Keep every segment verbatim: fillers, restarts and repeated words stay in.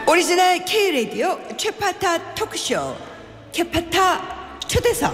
오리지널 K라디오 최파타 토크쇼 최파타 초대석.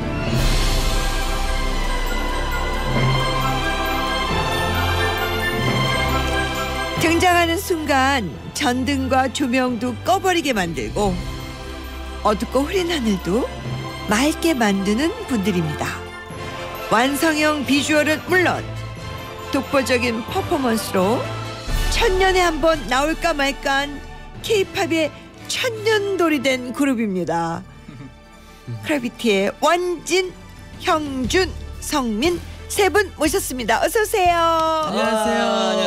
등장하는 순간 전등과 조명도 꺼버리게 만들고 어둡고 흐린 하늘도 맑게 만드는 분들입니다. 완성형 비주얼은 물론 독보적인 퍼포먼스로 천년에 한 번 나올까 말까한 K-팝의 천년돌이 된 그룹입니다. 크래비티의 원진, 형준, 성민 세 분 모셨습니다. 어서 오세요. 안녕하세요.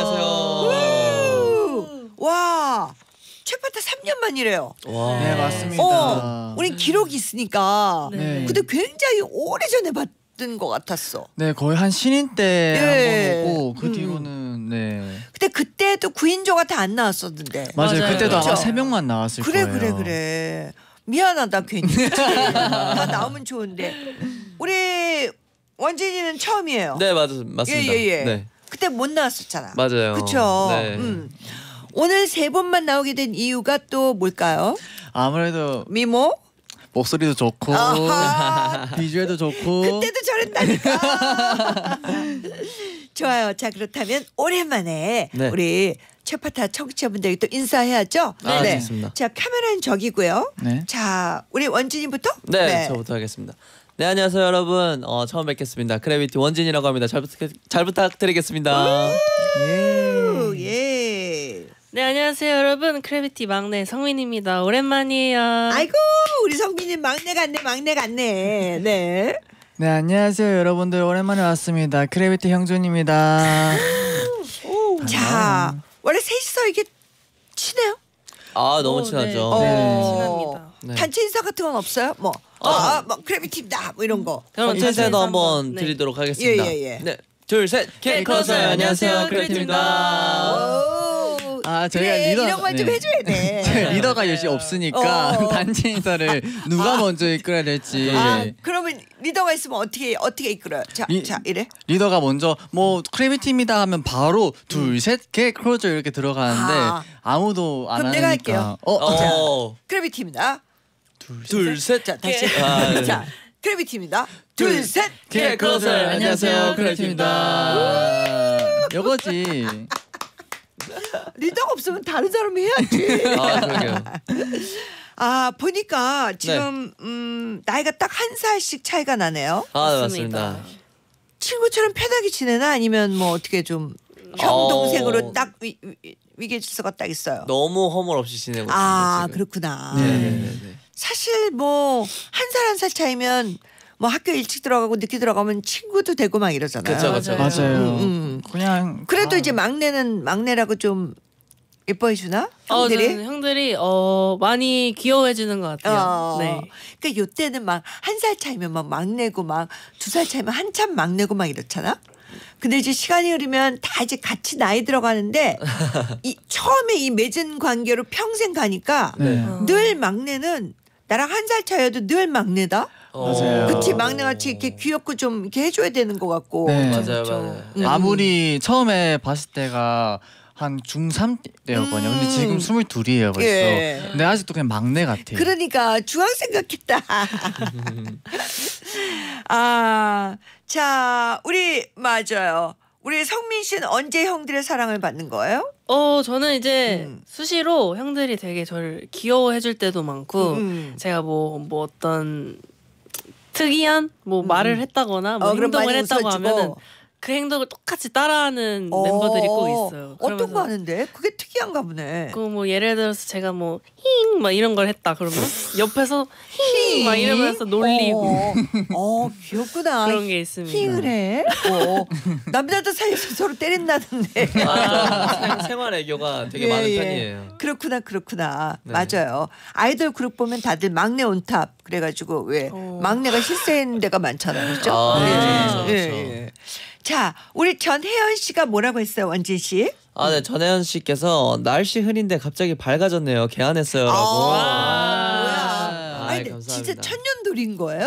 안녕하세요. 와, 최파타 삼 년 만이래요. 와. 네, 맞습니다. 어, 우린 기록이 있으니까. 네. 근데 굉장히 오래전에 봤던 것 같았어. 네, 거의 한 신인 때 예. 한 번 오고 그 음. 뒤로는 네. 근데 그때도 구인조가 다 안 나왔었는데. 맞아요. 맞아요. 그때도 그쵸? 아마 세 명만 나왔을 그래 거예요. 그래 그래. 미안하다 괜히. 다 나오면 좋은데. 우리 원진이는 처음이에요. 네, 맞, 맞습니다. 예예예. 예, 예. 네. 그때 못 나왔었잖아. 맞아요. 그렇죠. 네. 음. 오늘 세 번만 나오게 된 이유가 또 뭘까요? 아무래도 미모? 목소리도 좋고 아하. 비주얼도 좋고 그때도 저랬다니까. 좋아요. 자, 그렇다면 오랜만에 네. 우리 최파타 청취자분들에게 또 인사해야죠. 아, 네. 좋습니다. 자, 카메라는 저기고요. 네. 자, 우리 원진이부터. 네, 저부터 하겠습니다. 네, 안녕하세요, 여러분. 어, 처음 뵙겠습니다. 크래비티 원진이라고 합니다. 잘 부탁 잘 부탁드리겠습니다. 예. 예. 네, 안녕하세요 여러분. 크래비티 막내 성민입니다. 오랜만이에요. 아이고, 우리 성민이 막내 같네, 막내 같네. 네. 네, 안녕하세요 여러분들, 오랜만에 왔습니다. 크래비티 형준입니다. 자, 원래 셋이서 이게 친해요? 아, 너무 오, 친하죠. 네. 어. 친합니다. 네. 단체 인사 같은 건 없어요? 뭐, 아. 아, 뭐 크래비티입니다, 뭐 이런 거. 그럼 컨텐츠도 인사 한번 네. 드리도록 하겠습니다. 예, 예, 예. 네, 둘, 셋. K 커서 안녕하세요, 크래비티입니다. 오. 아, 저희가 그래, 리더- 이런 건 좀 네. 해줘야 돼. 저희 리더가 요즘 없으니까 어. 단체 인사를 누가 먼저 이끌어야 될지. 아, 그러면 리더가 있으면 어떻게 어떻게 이끌어요? 자, 리- 자 이래. 리더가 먼저 뭐 크래비티입니다 하면 바로 둘, 셋, 개 크로저 이렇게 들어가는데 아. 아무도 안 그럼 하니까. 내가 할게요. 어, 자, 어, 크래비티입니다. 둘, 셋. 자, 다시. 아, 네. 자, 크래비티입니다. 둘, 셋. K 커서 안녕하세요, 크래비티입니다. 요거지. 리더가 없으면 다른 사람이 해야지. 아, 그러게요. 아, 보니까 지금 음, 나이가 딱 한 살씩 차이가 나네요. 아, 네, 맞습니다. 맞습니다. 친구처럼 편하게 지내나 아니면 뭐 어떻게 좀 형 어. 동생으로 딱 위, 위, 위계 질서가 딱 있어요. 너무 허물 없이 지내고 있습니다. 아, 지금. 그렇구나. 네, 네, 네, 네. 사실 뭐 한 살 한 살 차이면 뭐 학교 일찍 들어가고 늦게 들어가면 친구도 되고 막 이러잖아요. 그쵸, 그쵸. 맞아요. 음, 음. 그냥 그래도 아, 이제 막내는 막내라고 좀 예뻐해 주나? 어, 형들이? 저는 형들이 어 많이 귀여워해 주는 것 같아요. 어. 네. 그러니까 요때는 막 한 살 차이면 막 막내고 막 두 살 차이면 한참 막내고 막 이렇잖아. 근데 이제 시간이 흐르면 다 이제 같이 나이 들어가는데 이 처음에 이 맺은 관계로 평생 가니까 네. 늘 막내는 나랑 한 살 차이여도 늘 막내다. 맞아요. 그치, 막내같이 이렇게 귀엽고 좀 이렇게 해줘야 되는 것 같고. 네. 맞아요, 그렇죠. 맞아요. 음. 아무리 처음에 봤을 때가 한 중삼 때였거든요. 근데 지금 스물둘이에요 벌써. 예. 근데 아직도 그냥 막내 같아요. 그러니까 중학생 같겠다. 아, 자, 우리 맞아요. 우리 성민 씨는 언제 형들의 사랑을 받는 거예요? 어, 저는 이제 음. 수시로 형들이 되게 저를 귀여워해 줄 때도 많고 음. 제가 뭐 뭐 어떤 특이한 뭐 말을 했다거나 뭐 어, 그럼 행동을 많이 했다고 웃어주고. 하면은 그 행동을 똑같이 따라하는 어, 멤버들이 꼭 있어요. 어떤 그러면서 거 하는데? 그게 특이한가 보네. 그 뭐 예를 들어서 제가 뭐 힝 막 이런 걸 했다 그러면 옆에서 힝 막 이러면서 놀리고 어, 어, 귀엽구나. 그런 게 있습니다. 힝을 해. 어. 남자들 사이에서 서로 때린다던데. 아, 생- 생활 애교가 되게 예, 많은 예. 편이에요. 그렇구나, 그렇구나. 네. 맞아요. 아이돌 그룹 보면 다들 막내 온탑 그래가지고 왜 어. 막내가 실세인 데가 많잖아요, 그렇죠? 아, 예, 그렇죠, 예, 그렇죠. 예. 자, 우리 전혜연 씨가 뭐라고 했어요, 원진 씨? 아, 네, 전혜연 씨께서 날씨 흐린데 갑자기 밝아졌네요. 개안했어요라고. 아, 와. 뭐야? 아, 아니, 근데 감사합니다. 진짜 천년돌인 거예요?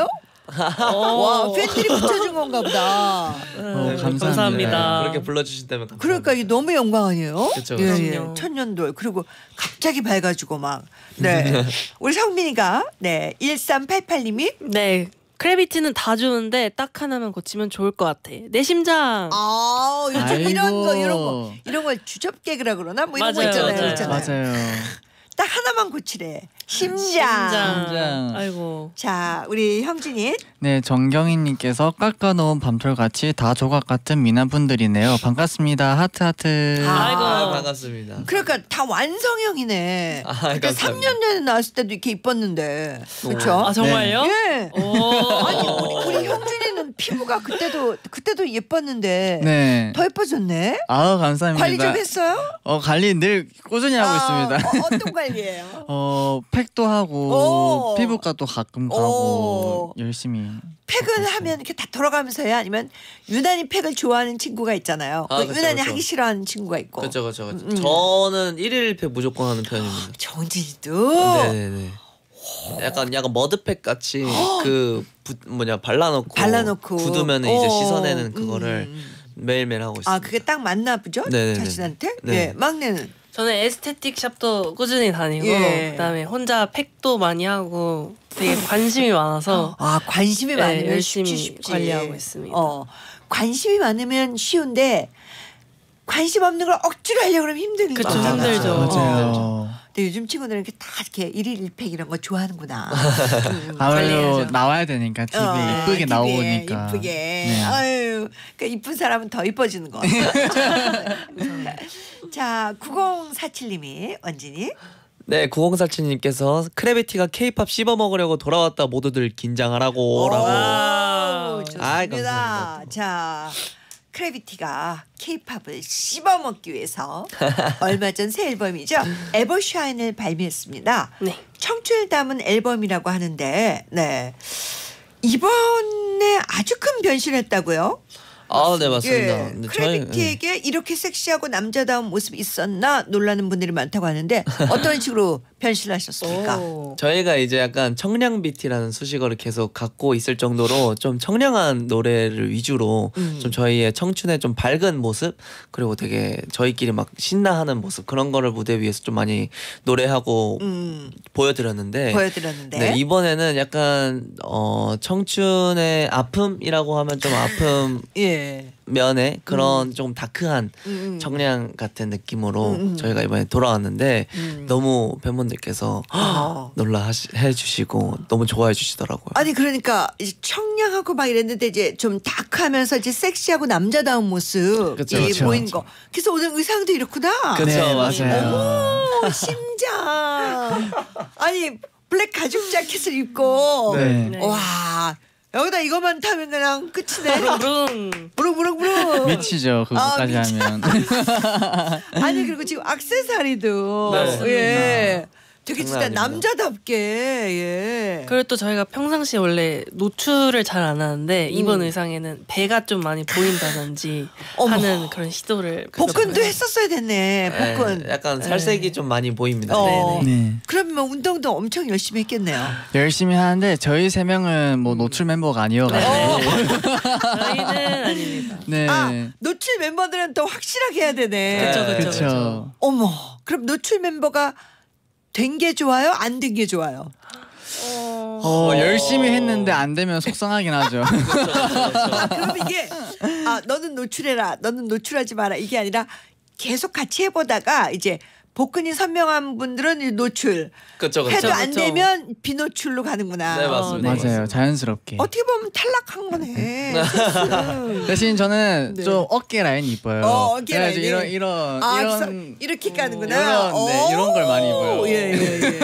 와 팬들이 붙여준 건가 보다. 어, 네, 감사합니다. 감사합니다. 그렇게 불러주신다면 감사합니다. 그러니까 이게 너무 영광 아니에요? 그쵸, 예, 그쵸. 예. 그럼요. 천년돌 그리고 갑자기 밝아지고 막. 네. 우리 성민이가 네 일삼팔팔님이 네. 크래비티는 다 좋은데 딱 하나만 고치면 좋을 것 같아. 내 심장. 아 요즘 아이고. 이런 거 이런 거 이런 걸 주접개그라 그러나 뭐 이런 거 맞아요, 있잖아요. 맞아요. 있잖아요. 맞아요. 딱 하나만 고치래. 심장. 심장. 심장. 아이고. 자 우리 형진이 네, 정경희님께서 깎아놓은 밤톨같이 다 조각 같은 미남분들이네요. 반갑습니다. 하트 하트. 아, 아이고. 아, 반갑습니다. 그러니까 다 완성형이네. 아, 그때 감사합니다. 삼 년 전에 나왔을 때도 이렇게 이뻤는데 그렇죠? 아 정말요? 예. 오. 아니 우리, 우리 형준이는 피부가 그때도 그때도 예뻤는데 네. 더 예뻐졌네. 아우 감사합니다. 관리 좀 했어요? 어 관리 늘 꾸준히 하고 아, 있습니다. 어, 어떤 관리예요? 어 팩도 하고 오. 피부과도 가끔 오. 가고 열심히. 팩을 하면 이렇게 다 돌아가면서요? 아니면 유난히 팩을 좋아하는 친구가 있잖아요. 아, 그 그쵸, 유난히 그쵸. 하기 싫어하는 친구가 있고. 그렇죠, 그렇죠, 그렇죠. 음. 저는 일일 팩 무조건 하는 편입니다. 정진이도 네네네. 약간 약간 머드팩 같이 그 부, 뭐냐 발라놓고 발라놓고 굳으면 이제 어, 씻어내는 그거를 음. 매일매일 하고 있습니다. 아 그게 딱 맞나 보죠? 네네네. 자신한테? 네. 예, 막내는 저는 에스테틱 샵도 꾸준히 다니고 예. 그다음에 혼자 팩도 많이 하고 되게 관심이 많아서 아 관심이 네, 많으면 열심히 쉽지 쉽지. 관리하고 있습니다. 어 관심이 많으면 쉬운데 관심 없는 걸 억지로 하려고 그러면 힘든 그쵸, 거잖아. 힘들죠. 어. 맞아요. 근데 요즘 친구들은 이렇게 다 이렇게 일일 일팩 이런 거 좋아하는구나. 음, 아무래도 관리해야죠. 나와야 되니까 티비에 어, 이쁘게 티비에 나오니까. 이쁘게. 네. 아유, 그러니까 이쁜 사람은 더 이뻐지는 거. 자, 구공사칠님이 원진이. 네, 구공사칠님께서 크래비티가 케이팝 씹어 먹으려고 돌아왔다 모두들 긴장하라고라고. 오, 아이, 좋습니다. 감사합니다. 자, 크래비티가 케이팝을 씹어 먹기 위해서 얼마 전 새 앨범이죠. 에버샤인을 발매했습니다. 네. 청춘을 담은 앨범이라고 하는데, 네. 이번에 아주 큰 변신을 했다고요? 아, 네 맞습니다. 예, 근데 저희- 크래비티에게 이렇게 섹시하고 남자다운 모습이 있었나 놀라는 분들이 많다고 하는데 어떤 식으로 변신하셨습니까? 오. 저희가 이제 약간 청량 비티라는 수식어를 계속 갖고 있을 정도로 좀 청량한 노래를 위주로 음. 좀 저희의 청춘의 좀 밝은 모습 그리고 되게 저희끼리 막 신나하는 모습 그런 거를 무대 위에서 좀 많이 노래하고 음, 보여드렸는데 보여드렸는데 네, 이번에는 약간 어 청춘의 아픔이라고 하면 좀 아픔 예. 면에 그런 좀 다크한 음. 청량 같은 느낌으로 음, 음. 저희가 이번에 돌아왔는데 음. 너무 팬분들께서 어. 놀라 해주시고 너무 좋아해 주시더라고요. 아니 그러니까 이제 청량하고 막 이랬는데 이제 좀 다크하면서 이제 섹시하고 남자다운 모습이 그쵸, 그쵸, 보이는 그쵸. 거. 그래서 오늘 의상도 이렇구나. 그쵸, 네, 맞아요. 맞아요. 오, 심장. 아니 블랙 가죽 자켓을 입고 네. 네. 와 여기다 이것만 타면 그냥 끝이네. 부릉. 부릉부릉부릉. 미치죠 그거까지 아, 하면. 아니 그리고 지금 액세서리도 네. 예. 되게 진짜 장난 아닙니다. 남자답게 예. 그리고 또 저희가 평상시에 원래 노출을 잘 안 하는데 이번 의상에는 배가 좀 많이 보인다든지 어머. 하는 그런 시도를 복근도 했었어야 됐네. 네, 복근. 약간 살색이 좀 많이 보입니다. 어. 네네. 네. 그러면 운동도 엄청 열심히 했겠네요. 열심히 하는데 저희 세 명은 뭐 노출 멤버가 아니어가지고. 저희는 아닙니다. 네. 아 노출 멤버들은 더 확실하게 해야 되네. 그쵸, 네. 그쵸, 그쵸. 그쵸. 어머 그럼 노출 멤버가 된 게 좋아요? 안 된 게 좋아요? 어, 열심히 했는데 안 되면 속상하긴 하죠. 아, 그럼 이게 아 너는 노출해라 너는 노출하지 마라 이게 아니라 계속 같이 해보다가 이제 복근이 선명한 분들은 이 노출 그렇죠, 해도 그렇죠. 안 그쵸. 되면 비노출로 가는구나. 네, 맞습니다. 네. 맞아요. 자연스럽게. 어떻게 보면 탈락한 거네. 센스. 대신 저는 네. 좀 어깨 라인이 이뻐요. 어, 어깨 그래가지고 라인이. 이런 이런 아, 이런 그래서 이렇게 까는구나. 이런, 네, 이런 걸 많이 입어요. 예, 예, 예.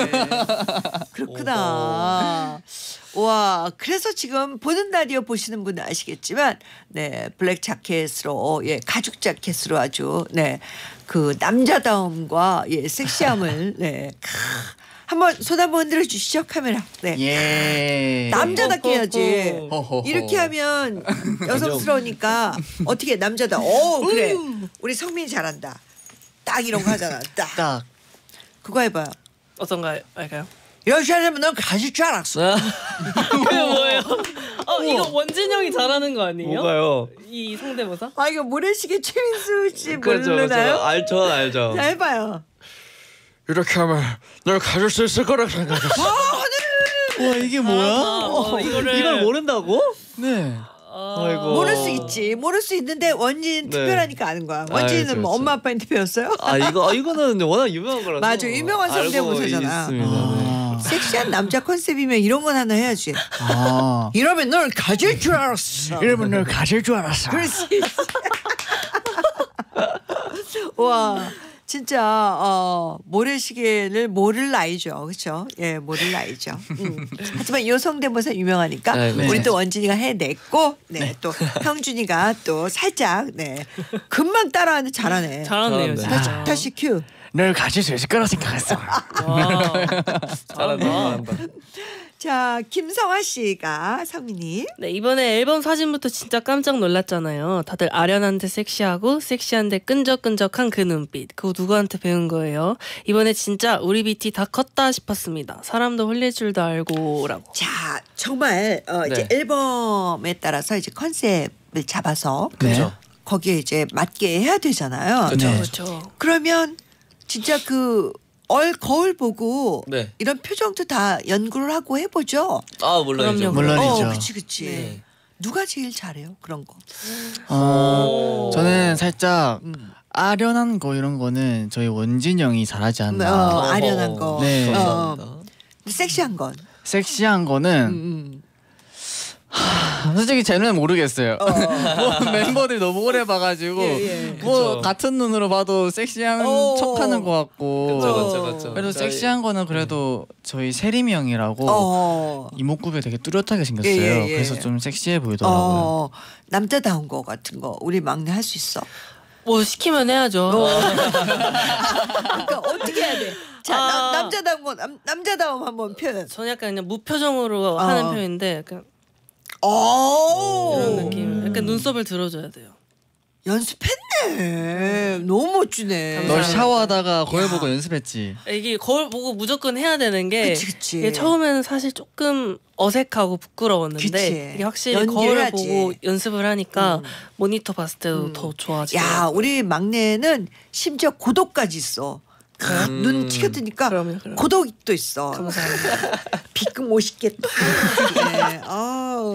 그렇구나. 와, 그래서 지금 보는 라디오 보시는 분은 아시겠지만, 네, 블랙 자켓으로, 예, 가죽 자켓으로 아주, 네, 그 남자다움과 예, 섹시함을, 네, 크, 한번 손 한번 흔들어 주시죠 카메라. 네. 예. 남자답게 해야지. 호호호. 이렇게 하면 여성스러우니까 어떻게 남자다. 오 그래. 우리 성민이 잘한다. 딱 이런 거 하잖아. 딱. 딱. 그거 해봐요. 어떤가 할까요? 이렇게 하려면 넌 가질 줄 알았어. 그게 뭐예요? 이거 이거 원진 형이 잘하는 거 아니에요? 뭐가요? 이 성대모사? 아 이거 모래시계 최민수 씨 그렇죠, 모르나요? 그렇죠. 알, 저 알죠. 자 해봐요. 이렇게 하면 널 가질 수 있을 거라 생각했어. 와 이게 뭐야? 아, 어, 이거를 이걸 모른다고? 네. 아, 아이고. 모를 수 있지. 모를 수 있는데 원진 네. 특별하니까 아는 거야. 아, 원진이는 그렇죠, 뭐 그렇죠. 엄마 아빠한테 배웠어요? 아 이거 아, 이거는 워낙 유명한 거라서. 맞아, 유명한 성대모사잖아. 알고 있습니다. 네. 아. 섹시한 남자 컨셉이면 이런 건 하나 해야지. 아. 이러면 널 가질 줄 알았어. 이러면 널 가질 줄 알았어. 그렇지. 와 진짜 어, 모래시계를 모를 나이죠, 그렇죠? 예, 모를 나이죠. 음. 하지만 요 성대모사 유명하니까 네, 네. 우리 또 원진이가 해냈고, 네, 또 형준이가 또 살짝 네 금방 따라하는 잘하네. 잘하네요. 잘한다. 다시 진짜. 다시 큐. 널 가질 수 있을 거라 생각했어. 와. 잘한다, 잘한다. 자 김성아 씨가 성민이. 네, 이번에 앨범 사진부터 진짜 깜짝 놀랐잖아요. 다들 아련한데 섹시하고 섹시한데 끈적끈적한 그 눈빛. 그거 누구한테 배운 거예요? 이번에 진짜 우리 비티 다 컸다 싶었습니다. 사람도 홀릴 줄도 알고라고. 자 정말 어, 이제 네. 앨범에 따라서 이제 컨셉을 잡아서 그렇죠. 거기에 이제 맞게 해야 되잖아요. 그렇죠. 네. 그렇죠. 그러면 진짜 그 얼 거울 보고 네. 이런 표정도 다 연구를 하고 해보죠. 아 물론이죠. 그럼요. 물론이죠. 어, 그치 그치. 네. 누가 제일 잘해요 그런 거? 어, 저는 살짝 음. 아련한 거 이런 거는 저희 원진 형이 잘하지 어, 않나. 아련한 거. 네. 어, 감사합니다. 섹시한 건. 섹시한 거는 음, 음. 솔직히 쟤는 모르겠어요. 어. 뭐 멤버들 너무 오래 봐가지고 예, 예. 뭐 그쵸. 같은 눈으로 봐도 섹시한 어. 척하는 것 같고. 그렇죠, 어. 그렇죠, 그렇죠. 그래도 저희- 섹시한 거는 그래도 저희 세림이 형이라고 어. 이목구비 되게 뚜렷하게 생겼어요. 예, 예, 예. 그래서 좀 섹시해 보이더라고요. 어. 남자다운 거 같은 거 우리 막내 할 수 있어. 뭐 시키면 해야죠. 그러니까 어떻게 해야 돼? 자 아. 남, 남자다운 거 남, 남자다움 한번 표현. 저는 약간 그냥 무표정으로 어. 하는 편인데 약간 오. 이런 느낌. 약간 눈썹을 들어줘야 돼요. 연습했네. 너무 멋지네. 널 감사합니다. 샤워하다가 거울 보고 연습했지. 이게 거울 보고 무조건 해야 되는 게 그치, 그치. 이게 처음에는 사실 조금 어색하고 부끄러웠는데 그치. 이게 확실히 연기해야지. 거울을 보고 연습을 하니까 음. 모니터 봤을 때도 음. 더 좋아지고. 야 우리 막내는 심지어 고독까지 있어. 음. 눈 치켜드니까 그럼요, 그럼요. 고독도 있어. 감사합니다. 비끔 멋있겠다. 네. 어우.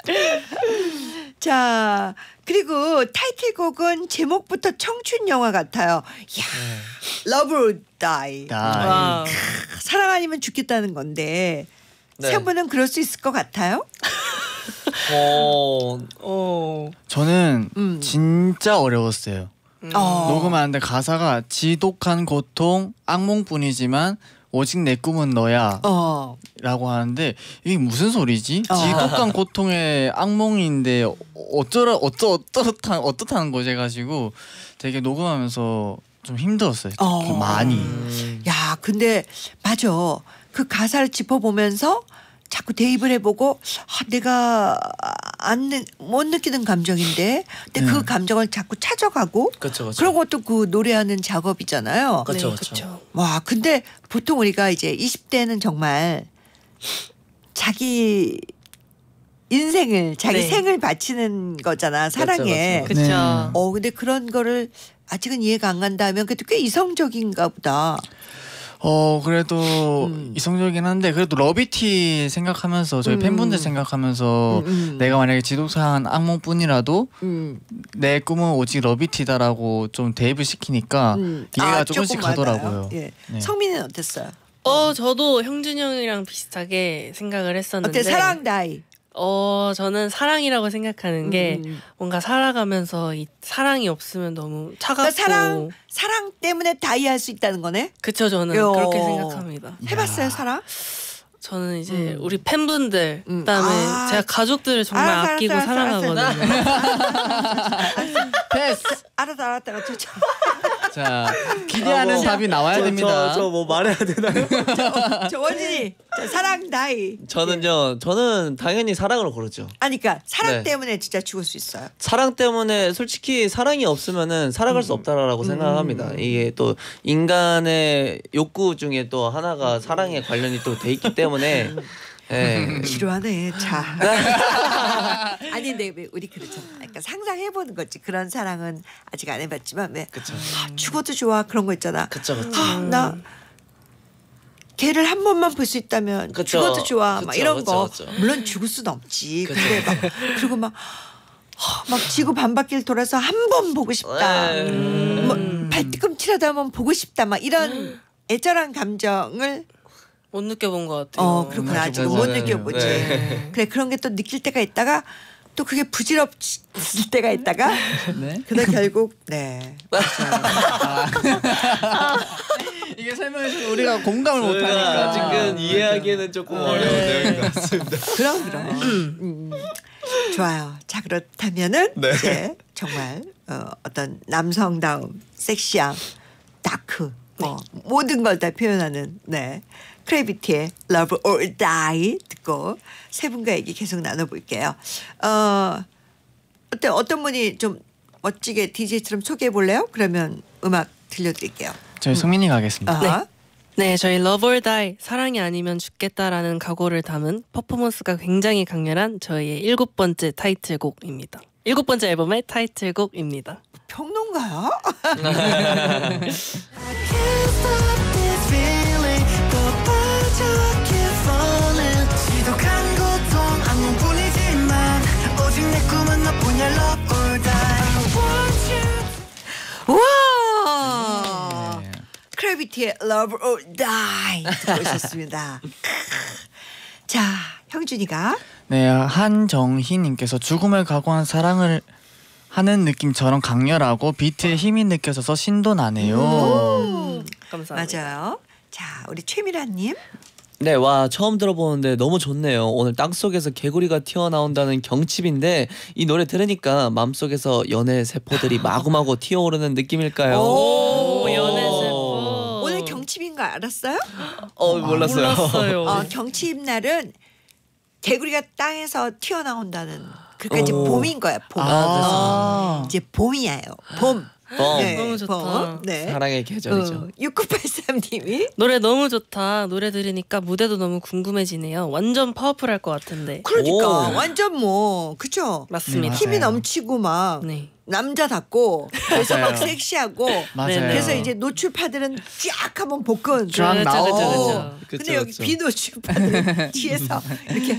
자 그리고 타이틀곡은 제목부터 청춘 영화 같아요. 야, Love or Die. 나 와. 사랑 아니면 죽겠다는 건데 네. 세 분은 그럴 수 있을 것 같아요? 어, 어. 저는 음. 진짜 어려웠어요. 어. 녹음하는데 가사가 지독한 고통, 악몽뿐이지만 오직 내 꿈은 너야 어. 라고 하는데 이게 무슨 소리지? 어. 지독한 고통의 악몽인데 어쩌라 어쩌 어떻다 어떻다는 거지 해가지고 되게 녹음하면서 좀 힘들었어요. 어. 많이. 음. 야, 근데 맞아. 그 가사를 짚어보면서 자꾸 대입을 해보고 아, 내가 안 못 느끼는 감정인데, 근데 그 네. 감정을 자꾸 찾아가고. 그렇죠, 그렇죠. 그러고 또 그 노래하는 작업이잖아요. 그쵸, 네, 그쵸. 그쵸. 와, 근데 보통 우리가 이제 이십 대는 정말 자기 인생을 자기 네. 생을 바치는 거잖아 사랑에. 그쵸, 그쵸. 네. 어 근데 그런 거를 아직은 이해가 안 간다 하면 그래도 꽤 이성적인가 보다. 어 그래도 음. 이성적이긴 한데 그래도 러비티 생각하면서 저희 음. 팬분들 생각하면서 음, 음. 내가 만약에 지독한 악몽뿐이라도 음, 내 꿈은 오직 러비티다라고 좀 대입을 시키니까 음. 이해가 아, 조금씩 조금 와닿아요. 가더라고요. 예. 네. 성민이는 어땠어요? 어 저도 형준 형이랑 비슷하게 생각을 했었는데 어때 사랑 다이? 어 저는 사랑이라고 생각하는 게 음. 뭔가 살아가면서 이 사랑이 없으면 너무 차갑고 그러니까 사랑 사랑 때문에 다이 할 수 있다는 거네. 그쵸 저는 요. 그렇게 생각합니다. 해봤어요 사랑? 저는 이제 음. 우리 팬분들 음. 그다음에 아. 제가 가족들을 정말 알았어, 아끼고 알았어, 알았어, 사랑하거든요. 패스. 알았다 알았다 알았다. 저, 자 기대하는 아, 뭐. 답이 나와야 저, 됩니다. 저 뭐 말해야 되나요? 저, 저 원진이 저 사랑 다이. 저는요, 저는 당연히 사랑으로 고르죠. 아니 그러니까 사랑 네. 때문에 진짜 죽을 수 있어요. 사랑 때문에 솔직히 사랑이 없으면은 살아갈 수 없다라고 생각합니다. 이게 또 인간의 욕구 중에 또 하나가 사랑에 관련이 또 돼 있기 때문에 네. 지루하네. 자. 아니 근데 왜 우리 그렇잖아. 그러니까 상상해 보는 거지. 그런 사랑은 아직 안 해봤지만 왜 그쵸. 아, 죽어도 좋아 그런 거 있잖아. 그쵸 그쵸. 아, 나 걔를 한 번만 볼 수 있다면 그쵸. 죽어도 좋아. 막 그쵸, 이런 그쵸, 거. 그쵸. 물론 죽을 수는 없지. 그쵸. 근데 막 그리고 막 하, 막 지구 반바퀴를 돌아서 한 번 보고 싶다. 음. 뭐 발뒤꿈치라도 한번 보고 싶다. 막 이런 애절한 감정을 못 느껴본 것 같아요. 어 그렇구나. 아직 못 저는, 느껴보지. 네. 그래 그런 게 또 느낄 때가 있다가 또 그게 부질없을 때가 있다가 네. 그다 결국 네. 이게 설명해 주면 우리가 공감을 못 저희가 하니까 아직은 이해하기에는 조금 어려운 내용인 것 같습니다. 그럼 그럼. 음. 좋아요. 자 그렇다면은 네. 이제 정말 어, 어떤 남성다움, 섹시함, 다크 뭐 모든 걸 다 표현하는 네 크래비티의 Love or Die 듣고 세 분과 얘기 계속 나눠볼게요. 어 어때 어떤 분이 좀 멋지게 디제이처럼 소개해 볼래요? 그러면 음악 들려드릴게요. 저희 성민이가 하겠습니다. 아, 네, 저희 Love or Die 사랑이 아니면 죽겠다라는 각오를 담은 퍼포먼스가 굉장히 강렬한 저희의 일곱 번째 타이틀곡입니다. 일곱 번째 앨범의 타이틀곡입니다. 평론가야? 와 네. 크래비티의 Love or Die 듣고 있었습니다. 자 형준이가 네, 한정희님께서 죽음을 각오한 사랑을 하는 느낌처럼 강렬하고 비트에 힘이 느껴져서 신도 나네요. 음, 감사합니다. 맞아요. 자 우리 최미라님 네, 와 처음 들어보는데 너무 좋네요. 오늘 땅 속에서 개구리가 튀어나온다는 경칩인데 이 노래 들으니까 마음속에서 연애 세포들이 마구마구 튀어오르는 느낌일까요? 오, 연애 세포. 오늘 경칩인 거 알았어요? 어 몰랐어요. 몰랐어요. 어, 경칩 날은 개구리가 땅에서 튀어나온다는 그러니까 이제 오. 봄인 거야. 봄. 아, 어, 이제 봄이에요. 봄. 봄. 너무 좋다. 봄. 네. 사랑의 계절이죠. 어, 육구팔삼님이 노래 너무 좋다. 노래 들으니까 무대도 너무 궁금해지네요. 완전 파워풀할 것 같은데. 그러니까 오. 완전 뭐 그쵸? 맞습니다. 네, 힘이 맞아요. 넘치고 막 네. 남자답고 그래서 맞아요. 막 섹시하고 맞아요. 네, 그래서 이제 노출파들은 쫙 한번 복근 쫙 그쵸, 나오. 그쵸, 그쵸. 어, 그쵸, 근데 여기 그쵸. 비노출파들은 뒤에서 이렇게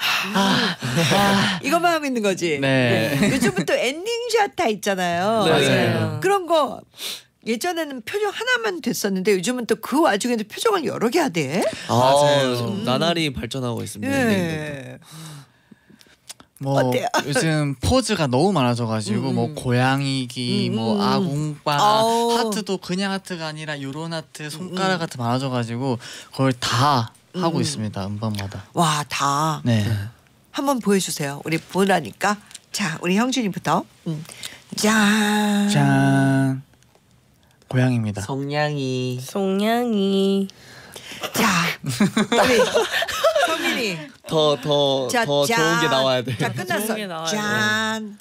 하, 이것만 하고 있는 거지. 네. 요즘은 또 엔딩샷 다 있잖아요. 네. 맞아요. 그런 거 예전에는 표정 하나만 됐었는데 요즘은 또 그 와중에도 표정을 여러 개 하대. 아, 맞아요. 좀 나날이 발전하고 있습니다. 예. 뭐 어때요? 요즘 포즈가 너무 많아져가지고 음, 뭐 음. 고양이기, 음, 뭐 음. 아궁빠, 아우. 하트도 그냥 하트가 아니라 요런 하트, 손가락 하트 많아져가지고 그걸 다 하고 음. 있습니다. 음반마다. 와, 다. 네. 한번 보여주세요. 우리 보라니까. 자, 우리 형준이부터. 음. 짠. 짠. 고양입니다. 성냥이. 송냥이. 자, 우리 성민이. 더 더 자, 더 짠. 좋은 게 나와야 돼. 자, 끝났어. 좋은 게 나와야 짠.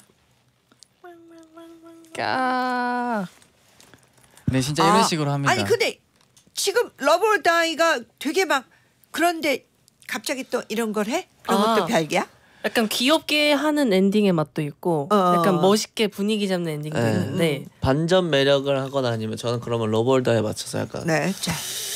까. 네, 진짜 아, 이런 식으로 합니다. 아니 근데 지금 러블다이가 되게 막 그런데 갑자기 또 이런 걸 해? 그런 아. 것도 별개야? 약간 귀엽게 하는 엔딩의 맛도 있고 어. 약간 멋있게 분위기 잡는 엔딩도 네. 있는데 반전 매력을 하거나 아니면 저는 그러면 러벌다에 맞춰서 약간 네. 자.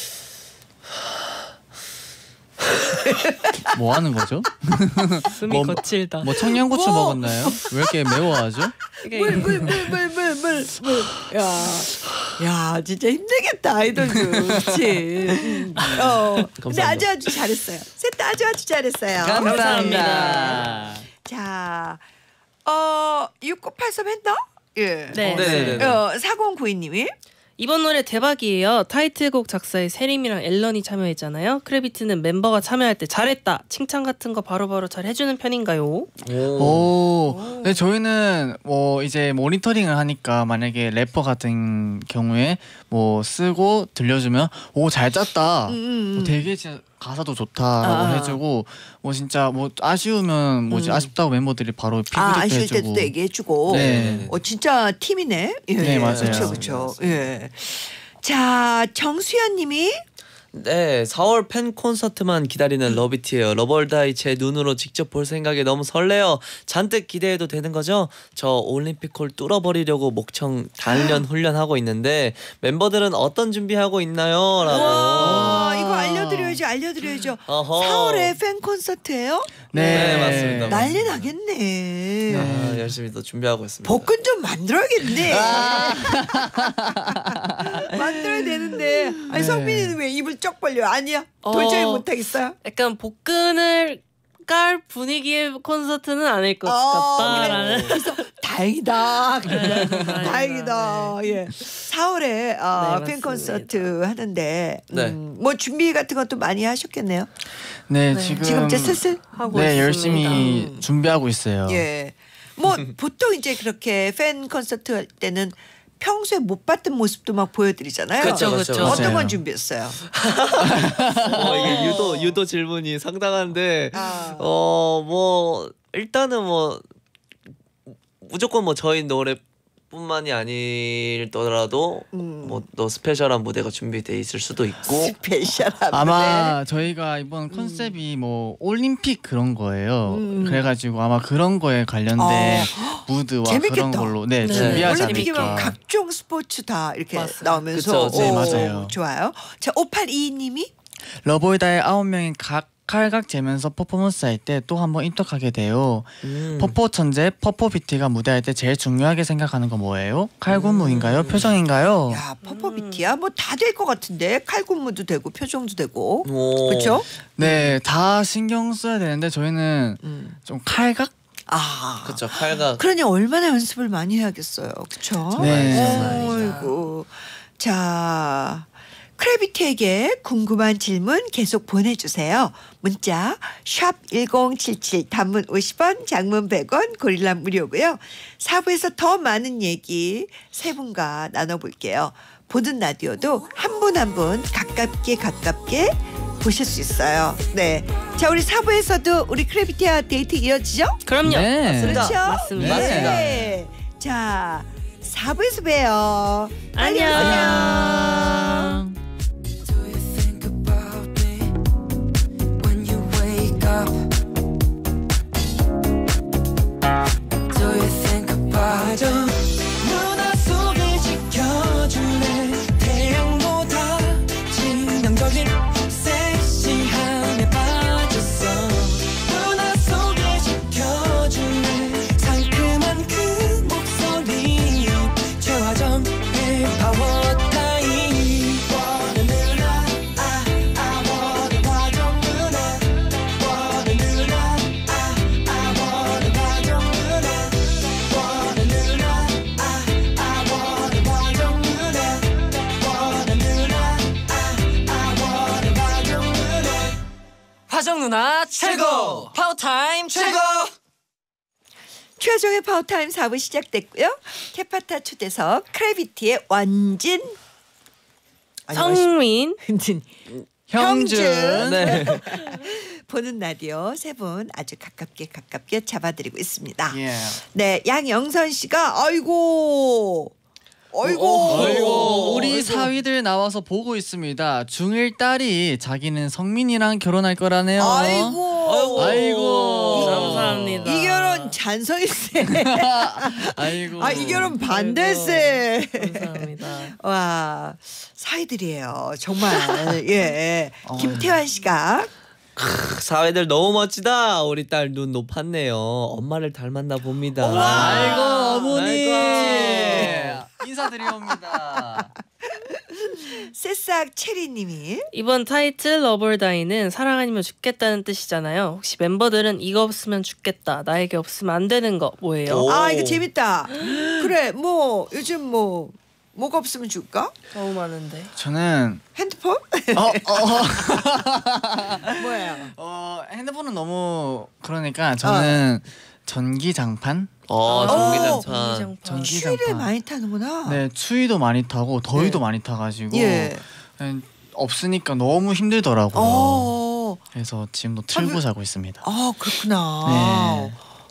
뭐 하는 거죠? 숨이 뭐- 거칠다. 뭐 청양고추 뭐? 먹었나요? 왜 이렇게 매워하죠? 이게 물 물 물 물 물 물 물. 야. 야, 진짜 힘들겠다. 아이돌도. 그렇지. 음. 어. 근데 감사합니다. 아주 아주 잘했어요. 셋 다 아주 아주 잘했어요. 감사합니다. 자. 어, 육구팔삼 했나? 예. 네. 네네네. 어, 사공구이님이 이번 노래 대박이에요. 타이틀곡 작사에 세림이랑 앨런이 참여했잖아요. 크래비티는 멤버가 참여할 때 잘했다. 칭찬 같은 거 바로바로 잘 해주는 편인가요? 오. 오, 네 저희는 뭐 이제 모니터링을 하니까 만약에 래퍼 같은 경우에 뭐 쓰고 들려주면 오 잘 짰다, 음, 음. 뭐 되게 진짜 가사도 좋다라고 아. 해주고 뭐 진짜 뭐 아쉬우면 뭐지 음. 아쉽다고 멤버들이 바로 아, 피드백도 아실 해주고. 때도 얘기해주고. 네. 어, 진짜 팀이네. 예. 네, 맞아요. 그렇죠, 그렇죠. 예. 자, 정수연님이 네, 사월 팬 콘서트만 기다리는 러비티예요. 러벌다이 제 눈으로 직접 볼 생각에 너무 설레요. 잔뜩 기대해도 되는 거죠? 저 올림픽홀 뚫어버리려고 목청 단련 훈련하고 있는데 멤버들은 어떤 준비하고 있나요? 라고. 와, 이거 알려드려야죠, 알려드려야죠. 어허. 사월에 팬 콘서트예요? 네, 맞습니다. 난리 나겠네. 아, 열심히 또 준비하고 있습니다. 복근 좀 만들어야겠네. 만들어야 되는데. 아니 네. 성민이는 왜 입을 쩍 벌려? 아니야. 도저히 어. 못하겠어요. 약간 복근을 깔 분위기의 콘서트는 아닐 것 어, 같다라는. 그래서 다행이다. 네, 다행이다. 예. 사월에 어, 네, 팬 맞습니다. 콘서트 하는데 네. 음, 뭐 준비 같은 것도 많이 하셨겠네요. 네, 네. 지금 지금 이제 슬슬 하고 네, 있습니다. 열심히 음. 준비하고 있어요. 예. 뭐 보통 이제 그렇게 팬 콘서트 할 때는 평소에 못 봤던 모습도 막 보여드리잖아요. 그쵸, 그쵸, 그쵸. 어떤 건 맞아요. 준비했어요? 어, 이게 유도 유도 질문이 상당한데 아. 어 뭐 일단은 뭐 무조건 뭐 저희 노래뿐만이 아니더라도 음. 뭐 또 스페셜한 무대가 준비돼 있을 수도 있고 스페셜한 아마 저희가 이번 컨셉이 뭐 올림픽 그런 거예요. 음. 그래가지고 아마 그런 거에 관련된 무드와 재밌겠다. 그런 걸로 네, 네. 준비하지 올림픽이면 않을까. 각종 스포츠 다 이렇게 맞습니다. 나오면서 그쵸, 네, 오, 맞아요. 좋아요. 자 오팔이이님이 러보이다의 아홉 명이 각 칼각 재면서 퍼포먼스 할 때 또 한 번 입덕하게 돼요. 음. 퍼포 천재, 퍼포 비티가 무대할 때 제일 중요하게 생각하는 건 뭐예요? 칼군무인가요? 표정인가요? 야 퍼퍼비티야 뭐 다 될 것 같은데 칼군무도 되고 표정도 되고 오. 그렇죠? 네, 다 신경 써야 되는데 저희는 음. 좀 칼각? 아 그쵸 칼각 그러니 얼마나 연습을 많이 해야겠어요. 그렇죠? 네. 어이구. 자 크래비티에게 궁금한 질문 계속 보내주세요. 문자 샵 일공칠칠 단문 오십 원 장문 백 원 고릴라 무료고요. 사 부에서 더 많은 얘기 세 분과 나눠볼게요. 보는 라디오도 한 분 한 분 가깝게 가깝게 보실 수 있어요. 네, 자 우리 사 부에서도 우리 크래비티와 데이트 이어지죠? 그럼요. 네. 그렇죠? 맞습니다. 네. 자 사 부에서 봬요. 안녕. 안녕. Do you think about me when you wake up? Do you think about it? 누나 속을 지켜주네 태양보다 치명적인 섹시함에 빠졌어 누나 속을 지켜주네 상큼한 그 목소리 최화정의 파워타임 원해 누나 아, 아 원해 화정 누나 원해 누나 아, 아 원해 화정 누나 원해 누나 아, 아 원해 화정 누나 원해 누나 아, 아 원해 화정 누나 화정 누나 최고 파워타임 최고 최종의 파워타임 사 부 시작됐고요. 캐파타 초대석 크래비티의 원진 아니, 성민 원진 형준. 네. 보는 라디오 세 분 아주 가깝게 가깝게 잡아드리고 있습니다. 예. 네, 양영선 씨가 아이고 아이고 아이고, 우리 사위들 나와서 보고 있습니다. 중일 딸이 자기는 성민이랑 결혼할 거라네요. 아이고 아이고. 감사합니다. 이 결혼 찬성일세. 아이고. 아, 이 결혼 반대세. 감사합니다. 와 사이들이에요 정말. 예 김태환 씨가 사회들 너무 멋지다. 우리 딸 눈 높았네요. 엄마를 닮았나 봅니다. 아이고 어머니. 아이고. 인사드리옵니다. 새싹 체리님이 이번 타이틀 러블다이는 사랑 아니면 죽겠다는 뜻이잖아요. 혹시 멤버들은 이거 없으면 죽겠다, 나에게 없으면 안 되는 거 뭐예요? 오. 아 이거 재밌다. 그래 뭐 요즘 뭐 뭐가 없으면 줄까? 너무 많은데. 저는 핸드폰? 어, 어, 뭐예요? 어 핸드폰은 너무 그러니까 저는 전기장판. 어, 전기장판. 전기장판. 추위를 많이 타는구나. 네, 추위도 많이 타고 더위도 네. 많이 타가지고 예. 음, 없으니까 너무 힘들더라고요. 어. 그래서 지금도 틀고 아, 자고 있습니다. 아 그렇구나. 네.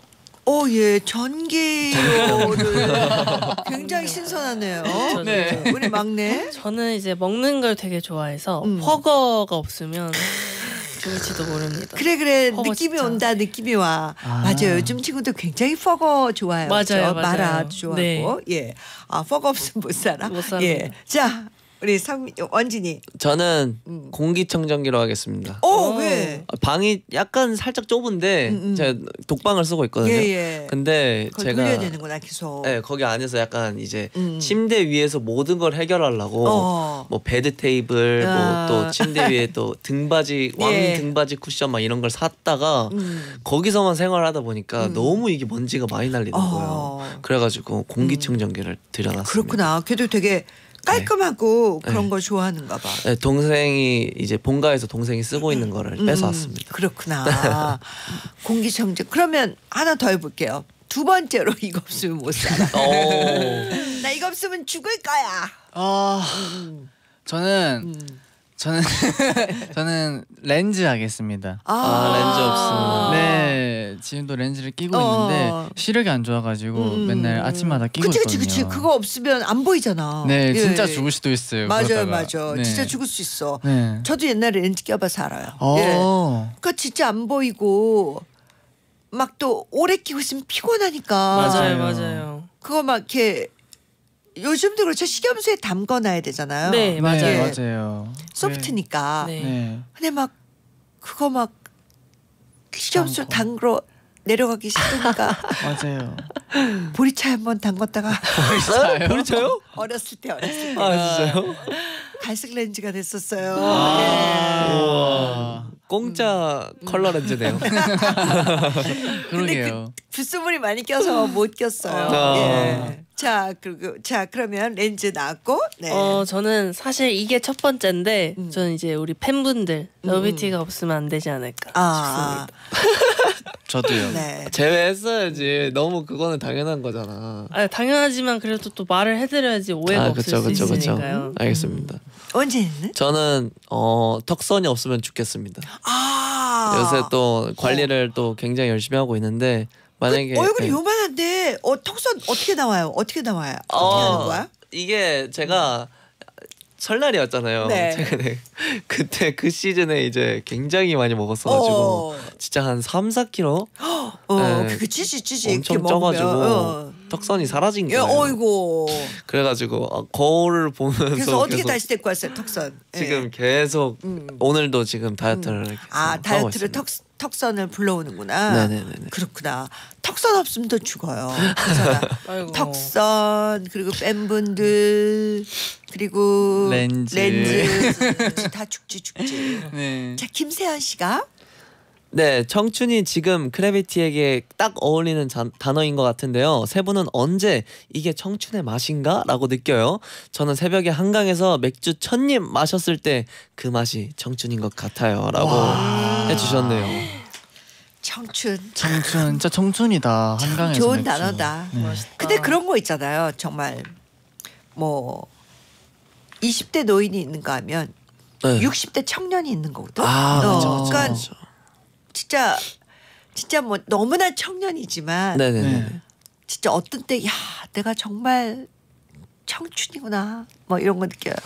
오, 예, 전기요를 굉장히 신선하네요. 네. 우리 막내. 저는 이제 먹는 걸 되게 좋아해서 음. 버거가 없으면 좋을지도 모릅니다. 그래 그래 퍼거 느낌이 진짜. 온다 느낌이 와. 아. 맞아요. 요즘 친구들 굉장히 퍼거 좋아해요. 맞아요, 그렇죠? 맞아요. 마라 좋아하고. 네. 예. 아 퍼거 없으면 못 살아. 못 삽니다. 예. 자 우리 상 원진이. 저는 음. 공기청정기로 하겠습니다. 오 어. 왜? 아, 방이 약간 살짝 좁은데 음, 음. 제가 독방을 쓰고 있거든요. 예예. 근데 그걸 제가 돌려야 되는구나 계속. 네, 거기 안에서 약간 이제 음. 침대 위에서 모든 걸 해결하려고 어. 뭐 베드 테이블 아. 뭐 또 침대 위에 또 등받이 왕 예. 등받이 쿠션 막 이런 걸 샀다가 음. 거기서만 생활하다 보니까 음. 너무 이게 먼지가 많이 날리는 거예요. 어. 그래가지고 공기청정기를 들여놨습니다. 그렇구나. 걔도 되게 깔끔하고 네. 그런 걸 좋아하는가 봐. 네, 동생이 이제 본가에서 동생이 쓰고 있는 거를 음, 뺏어왔습니다. 그렇구나. 공기청정. 그러면 하나 더 해볼게요. 두 번째로 이거 없으면 못 살아. 오. 나 이거 없으면 죽을 거야. 아 저는 음. 저는 저는 렌즈 하겠습니다. 아, 렌즈 없으면. 네, 지금도 렌즈를 끼고 어. 있는데 시력이 안 좋아가지고 음. 맨날 아침마다 끼고 그치 있거든요. 그치 그치. 그거 없으면 안 보이잖아. 네, 예, 진짜 예. 죽을 수도 있어요. 맞아요 그러다가. 맞아. 네. 진짜 죽을 수 있어. 네. 저도 옛날에 렌즈 껴봐서 알아요. 어. 예. 그러니까 진짜 안 보이고 막 또 오래 끼고 있으면 피곤하니까. 맞아요, 맞아요. 맞아요. 그거 막 이렇게 요즘도 그렇죠. 식염수에 담궈놔야 되잖아요. 네, 맞아요. 네, 예. 맞아요. 소프트니까. 네. 네. 근데 막 그거 막 식염수 담궈. 담그러 내려가기 싫으니까 맞아요. 보리차에 한번 담궜다가 진짜요? 보리차요? 어렸을 때 어렸을 때 아 진짜요? 갈색 렌즈가 됐었어요. 아. 예. 우와. 공짜 컬러 렌즈네요. 그러게요. 붓수물이 많이 껴서 못 꼈어요. 아. 예. 자 그리고 자 그러면 렌즈 나왔고 네. 어 저는 사실 이게 첫 번째인데 음. 저는 이제 우리 팬분들 러비티가 없으면 안 되지 않을까 아, 저도요. 네. 제외했어야지. 너무 그거는 당연한 거잖아. 아 당연하지만 그래도 또 말을 해드려야지 오해가 아, 없을 그쵸, 수 그쵸, 그쵸. 있으니까요. 알겠습니다. 원진이는? 저는 어 턱선이 없으면 죽겠습니다. 아 요새 또 관리를 또 굉장히 열심히 하고 있는데 만약에 그 얼굴이 네. 요만한데 어, 턱선 어떻게 나와요? 어떻게 나와요? 어떻게 어, 하는 거야? 이게 제가 설날이었잖아요. 네. 최근에 그때 그 시즌에 이제 굉장히 많이 먹었어가지고 어, 진짜 한 삼, 사 킬로 어 네. 그게 찌지 찌지 이렇게 엄청 쪄가지고 먹으면, 어. 턱선이 사라진 야, 거예요. 어이고. 그래가지고 어, 거울을 보면서 그래서 어떻게 계속 다시 데리고 왔어요 턱선? 예. 지금 계속 음. 오늘도 지금 다이어트를 계속 아 하고 다이어트를 있습니다. 턱 턱선을 불러오는구나. 네네네네. 그렇구나. 턱선 없으면 더 죽어요. 그래서 아이고. 턱선 그리고 뺀분들 그리고 렌즈. 렌즈 그치, 다 죽지 죽지. 네. 자 김세현 씨가 네, 청춘이 지금 크래비티에게 딱 어울리는 잔- 단어인 것 같은데요. 세 분은 언제 이게 청춘의 맛인가? 라고 느껴요. 저는 새벽에 한강에서 맥주 천 입 마셨을 때 그 맛이 청춘인 것 같아요. 라고 해주셨네요. 청춘 청춘 진짜 청춘이다. 한강에서 좋은 맥주. 단어다. 네. 근데 그런 거 있잖아요. 정말 뭐 이십 대 노인이 있는가 하면 네. 육십 대 청년이 있는 거거든. 아, 어, 그쵸, 그쵸, 그러니까 그쵸. 진짜 진짜 뭐 너무나 청년이지만 네네네. 네. 진짜 어떤 때 야 내가 정말 청춘이구나 뭐 이런 거 느껴요.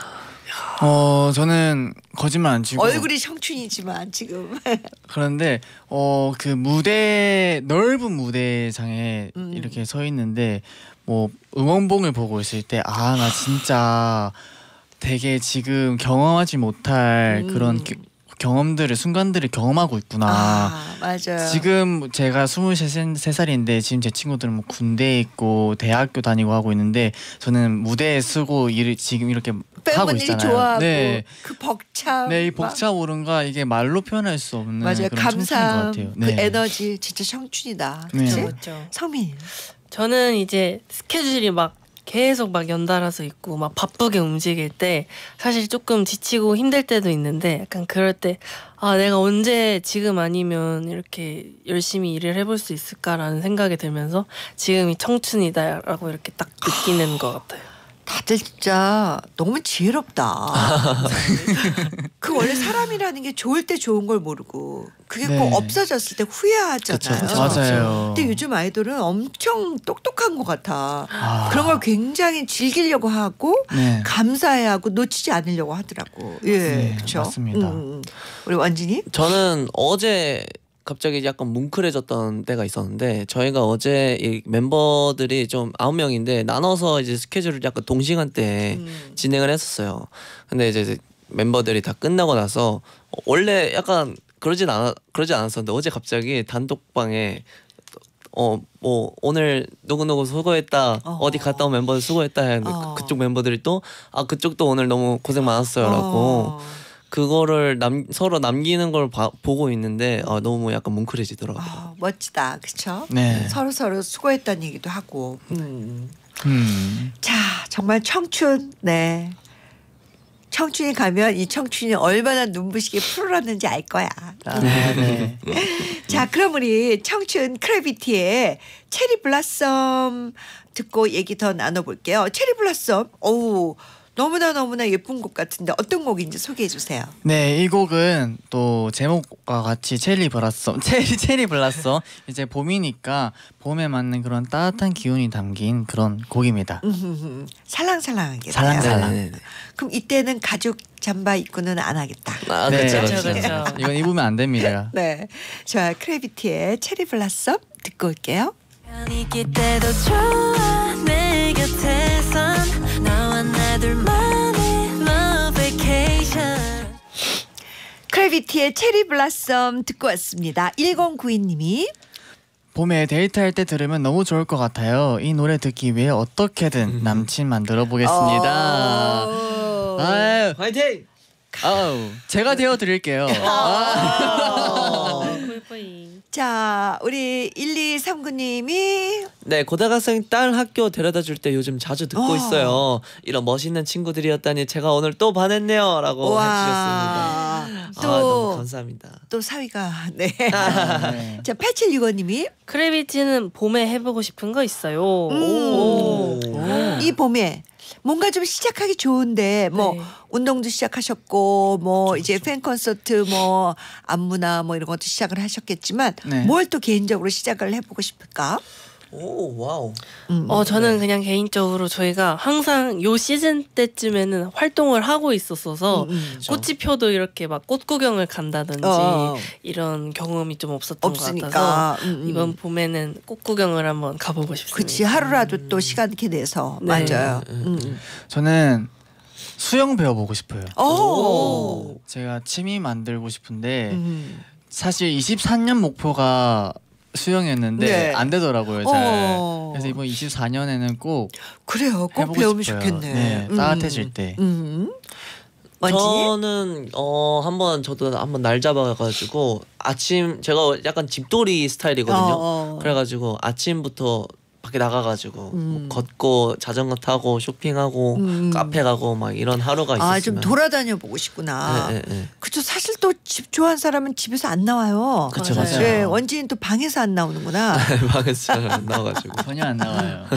어 저는 거짓말 안 치고 얼굴이 청춘이지만 지금 그런데 어 그 무대 넓은 무대장에 음. 이렇게 서 있는데 뭐 응원봉을 보고 있을 때 아 나 진짜 되게 지금 경험하지 못할 음. 그런 기- 경험들을 순간들을 경험하고 있구나. 아 맞아요. 지금 제가 스물세 살인데 지금 제 친구들은 뭐 군대에 있고 대학교 다니고 하고 있는데 저는 무대에 서고 일, 지금 이렇게 하고 팬분들이 있잖아요. 좋아하고 네. 그 벅참 네, 이 막- 벅차오른과 이게 말로 표현할 수 없는 맞아요. 그런 청춘인 것 감사함 같아요. 그 에너지 진짜 청춘이다. 네. 그치? 그렇죠. 성민 저는 이제 스케줄이 막 계속 막 연달아서 있고 막 바쁘게 움직일 때 사실 조금 지치고 힘들 때도 있는데 약간 그럴 때 아 내가 언제 지금 아니면 이렇게 열심히 일을 해볼 수 있을까라는 생각이 들면서 지금이 청춘이다라고 이렇게 딱 느끼는 것 같아요. 다들 진짜 너무 지혜롭다. 그 원래 사람이라는 게 좋을 때 좋은 걸 모르고 그게 네. 꼭 없어졌을 때 후회하잖아요. 그쵸, 그쵸. 맞아요. 근데 요즘 아이돌은 엄청 똑똑한 것 같아. 아. 그런 걸 굉장히 즐기려고 하고 네. 감사해하고 놓치지 않으려고 하더라고. 예, 네, 그렇죠. 맞습니다. 우리 원진이? 저는 어제 갑자기 약간 뭉클해졌던 때가 있었는데 저희가 어제 이 멤버들이 좀 아홉 명인데 나눠서 이제 스케줄을 약간 동시간대에 음. 진행을 했었어요. 근데 이제 멤버들이 다 끝나고 나서 원래 약간 그러진 않아 그러지 않았었는데 어제 갑자기 단독방에 어 뭐 오늘 누구누구 수고했다 어. 어. 디 갔다 온 멤버들 수고했다 했는데 어. 그- 그쪽 멤버들이 또 아 그쪽도 오늘 너무 고생 많았어요라고 어. 그거를 남 서로 남기는 걸 봐, 보고 있는데 아, 너무 약간 뭉클해지더라고요. 아, 멋지다. 그렇죠? 네. 서로 서로 수고했다는 얘기도 하고. 음. 음. 자, 정말 청춘. 네. 청춘이 가면 이 청춘이 얼마나 눈부시게 푸르렀는지 알 거야. 네, 네. 자, 그럼 우리 청춘 크래비티의 체리 블라썸 듣고 얘기 더 나눠볼게요. 체리 블라썸. 어우, 너무나 너무나 예쁜 곡 같은데 어떤 곡인지 소개해 주세요. 네, 이 곡은 또 제목과 같이 체리 블라썸, 체리 체리 블라썸. 이제 봄이니까 봄에 맞는 그런 따뜻한 기운이 담긴 그런 곡입니다. 음흠흠. 살랑살랑하게. 살랑살랑. 네네네. 그럼 이때는 가죽 잠바 입고는 안 하겠다. 아 네. 그쵸 그쵸, 그쵸. 그쵸. 이건 입으면 안 됩니다. 네. 자, 크래비티의 체리 블라썸 듣고 올게요. 있기 때도 좋아 내 곁에선 너와 나 둘만의 love vacation. 크래비티의 체리 블라썸 듣고 왔습니다. 일공구이 님이 봄에 데이트할 때 들으면 너무 좋을 것 같아요. 이 노래 듣기 위해 어떻게든 남친 만들어 보겠습니다. 어. 아유, 화이팅! 아우, 제가 되어 드릴게요. 뽀이뽀이. 자, 우리 일이삼구 님이 네 고등학생 딸 학교 데려다 줄 때 요즘 자주 듣고 어. 있어요. 이런 멋있는 친구들이었다니 제가 오늘 또 반했네요라고 해주셨습니다. 또, 아 너무 감사합니다. 또 사위가 네. 네. 자, 팔칠육오 님이 크래비티는 봄에 해보고 싶은 거 있어요. 음. 오. 이 봄에 뭔가 좀 시작하기 좋은데 뭐 네. 운동도 시작하셨고 뭐 이제 팬 콘서트 뭐 안무나 뭐 이런 것도 시작을 하셨겠지만 네. 뭘 또 개인적으로 시작을 해보고 싶을까? 오 와우. 음. 어 저는 그냥 개인적으로 저희가 항상 요 시즌 때쯤에는 활동을 하고 있었어서 음, 음. 꽃이 펴도 이렇게 막 꽃 구경을 간다든지 어. 이런 경험이 좀 없었던 것 같아서 없으니까 음, 음. 이번 봄에는 꽃 구경을 한번 가보고 싶습니다. 그치 하루라도 또 시간 이렇게 내서 네. 맞아요. 음. 저는 수영 배워보고 싶어요. 오. 제가 취미 만들고 싶은데 음. 사실 이십삼 년 목표가 수영이었는데 네. 안 되더라고요. 잘. 어. 그래서 이번 이십사 년에는 꼭 그래요. 꼭 해보고 배우면 싶어요. 좋겠네. 네, 음. 따뜻해질 때. 음. 뭔지? 저는 어 한번 저도 한번 날 잡아가지고 아침 제가 약간 집돌이 스타일이거든요. 어, 어. 그래가지고 아침부터 밖에 나가가지고 음. 뭐 걷고 자전거 타고 쇼핑하고 음. 카페 가고 막 이런 하루가 있었으면. 아, 좀 돌아다녀 보고 싶구나. 네, 네, 네. 그쵸. 사실 또 집 좋아하는 사람은 집에서 안 나와요. 그쵸 맞아요. 맞아요. 네, 원진이 또 방에서 안 나오는구나. 방에서 잘 안 나와가지고. 전혀 안 나와요.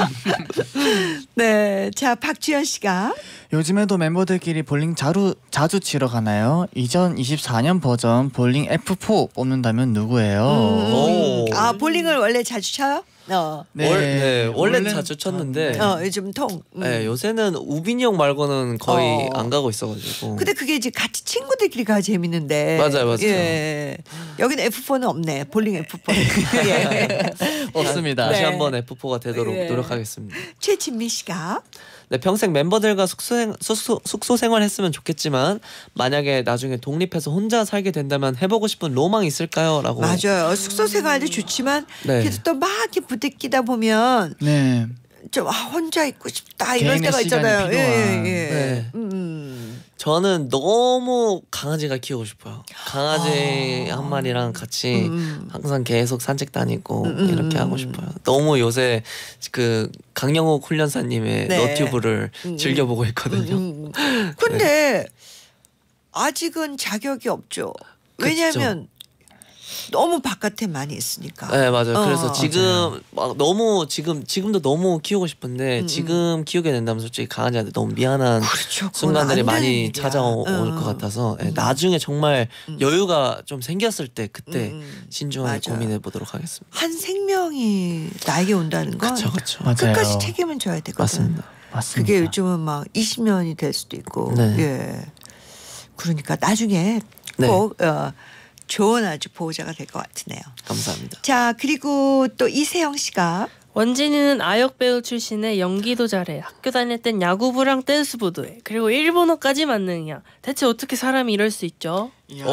네. 자, 박주현 씨가. 요즘에도 멤버들끼리 볼링 자주 자주 치러 가나요? 이천이십사 년 버전 볼링 에프 사 뽑는다면 누구예요? 오. 아, 볼링을 원래 자주 쳐요? 어. 네, 월- 네, 원래는 원래는 자주 쳤는데 어, 요즘 통. 음. 네, 요새는 우빈이 형 말고는 거의 어. 안 가고 있어가지고. 근데 그게 이제 같이 친구들끼리 가야 재밌는데. 맞아요, 맞아요. 예. 여기는 에프 사는 없네. 볼링 에프 사. 예. 없습니다. 다시 네. 한번 에프 사가 되도록 예. 노력하겠습니다. 최진미 씨가. 네, 평생 멤버들과 숙소, 생, 숙소, 숙소 생활했으면 좋겠지만 만약에 나중에 독립해서 혼자 살게 된다면 해보고 싶은 로망 있을까요? 라고. 맞아요. 숙소 생활도 좋지만 네. 그래도 또 막 이렇게 부대끼다 보면 네. 좀 아, 혼자 있고 싶다 이럴 개인의 때가 시간이 있잖아요. 예, 필요한. 예, 예. 네. 음. 저는 너무 강아지가 키우고 싶어요. 강아지 아. 한 마리랑 같이 음. 항상 계속 산책 다니고 음, 이렇게 음. 하고 싶어요. 너무 요새 그 강영욱 훈련사님의 네. 너튜브를 음. 즐겨보고 있거든요. 음. 근데 아직은 자격이 없죠. 왜냐하면 너무 바깥에 많이 있으니까. 네 맞아요. 어. 그래서 지금 막 너무 지금 지금도 너무 키우고 싶은데 음, 지금 키우게 된다면 솔직히 강아지한테 너무 미안한 그렇죠. 그건 순간들이 안 되는 많이 일이야. 찾아올 어. 것 같아서 네, 나중에 정말 음. 여유가 좀 생겼을 때 그때 음, 음. 신중하게 맞아요. 고민해 보도록 하겠습니다. 한 생명이 나에게 온다는 건 그렇죠, 그렇죠. 맞아요. 끝까지 책임을 져야 되거든. 맞습니다. 맞습니다. 그게 요즘은 막 이십 년이 될 수도 있고. 네. 예. 그러니까 나중에 네. 꼭 어, 좋은 아주 보호자가 될 것 같으네요. 감사합니다. 자 그리고 또 이세영 씨가 원진이는 아역 배우 출신에 연기도 잘해. 학교 다닐 땐 야구부랑 댄스부도 해. 그리고 일본어까지 만능이야. 대체 어떻게 사람이 이럴 수 있죠?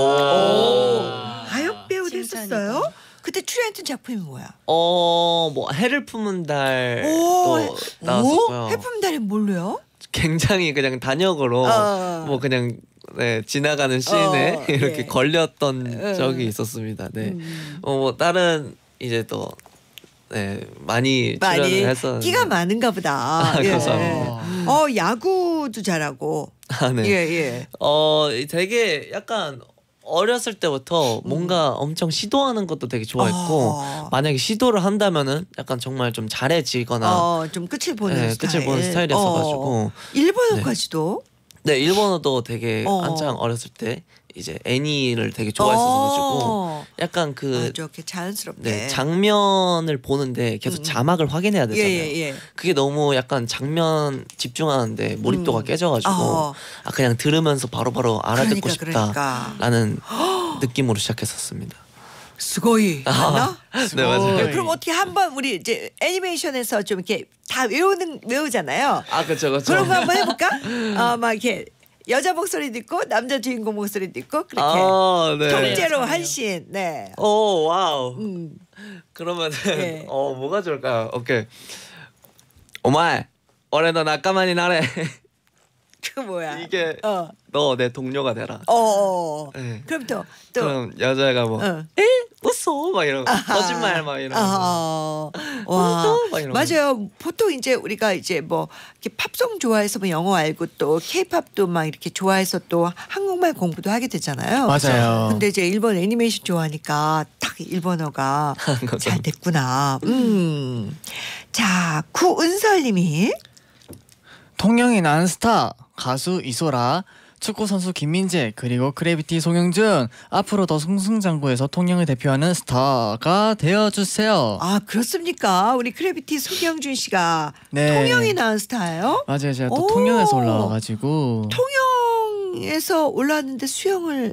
아역 배우 칭찬이다. 됐었어요? 그때 출연했던 작품이 뭐야? 어뭐 해를 품은 달도 오, 나왔었고요. 해품달이 뭘로요? 굉장히 그냥 단역으로 어. 뭐 그냥 네, 지나가는 씬에 어, 이렇게 예. 걸렸던 어. 적이 있었습니다. 네. 음. 어, 뭐 다른 이제 또 네, 많이 많이 출연을 했었는데. 끼가 많은가 보다. 예. 감사합니다. 어 야구도 잘하고. 아, 네. 예 예. 어, 되게 약간 어렸을 때부터 음. 뭔가 엄청 시도하는 것도 되게 좋아했고 어. 만약에 시도를 한다면은 약간 정말 좀 잘해지거나 어, 좀 끝을 보는 네, 스타일. 끝을 보는 스타일이었어가지고 어. 일본어까지도. 네 일본어도 되게 어. 한창 어렸을 때 이제 애니를 되게 좋아했어가지고 어. 약간 그 아주 이렇게 자연스럽게. 네, 장면을 보는데 계속 음, 음. 자막을 확인해야 되잖아요. 예예 예. 그게 너무 약간 장면 집중하는데 몰입도가 음. 깨져가지고 어. 아 그냥 들으면서 바로바로 알아듣고 그러니까, 싶다라는 그러니까. 느낌으로 시작했었습니다. 스고이 맞나? 네 맞아요. 네, 그럼 어떻게 한번 우리 이제 애니메이션에서 좀 이렇게 다 외우는 외우잖아요. 아 그렇죠 그렇죠. 그런 거 한번 해볼까? 아막 이렇게 여자 목소리도 있고 남자 주인공 목소리도 있고 그렇게 아, 네. 통째로 잘해요. 한신. 네. 오 와우. 음. 그러면은 네. 어 뭐가 좋을까요? 오케이. 오마이 올해도 낙가만이 나래. 그 뭐야? 이게 어. 너 내 동료가 되라. 어. 어. 네. 그럼 또 또. 그럼 여자가 뭐 어. 에? 웃어 막 이러고 거짓말 막 이러고 아, 와, 또? 막 이러면서. 맞아요. 보통 이제 우리가 이제 뭐 이렇게 팝송 좋아해서 뭐 영어 알고 또 K-팝도 막 이렇게 좋아해서 또 한국말 공부도 하게 되잖아요. 맞아요. 근데 이제 일본 애니메이션 좋아하니까 딱 일본어가 잘 됐구나. 음, 자 구은설님이 통영이 난 스타 가수 이소라, 축구 선수 김민재, 그리고 크래비티 송영준, 앞으로 더 승승장구해서 통영을 대표하는 스타가 되어 주세요. 아 그렇습니까? 우리 크래비티 소경준 씨가 네. 통영이 나은 스타예요? 맞아요, 제가 또 오. 통영에서 올라와가지고 통영에서 올라왔는데 수영을